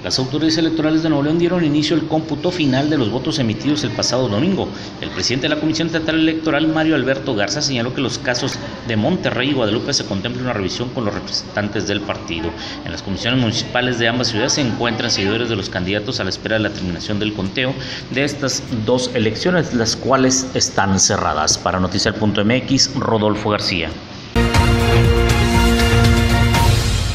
Las autoridades electorales de Nuevo León dieron inicio al cómputo final de los votos emitidos el pasado domingo. El presidente de la Comisión Estatal Electoral, Mario Alberto Garza, señaló que los casos de Monterrey y Guadalupe se contempla una revisión con los representantes del partido. En las comisiones municipales de ambas ciudades se encuentran seguidores de los candidatos a la espera de la terminación del conteo de estas dos elecciones, las cuales están cerradas. Para Noticiar.mx, Rodolfo García.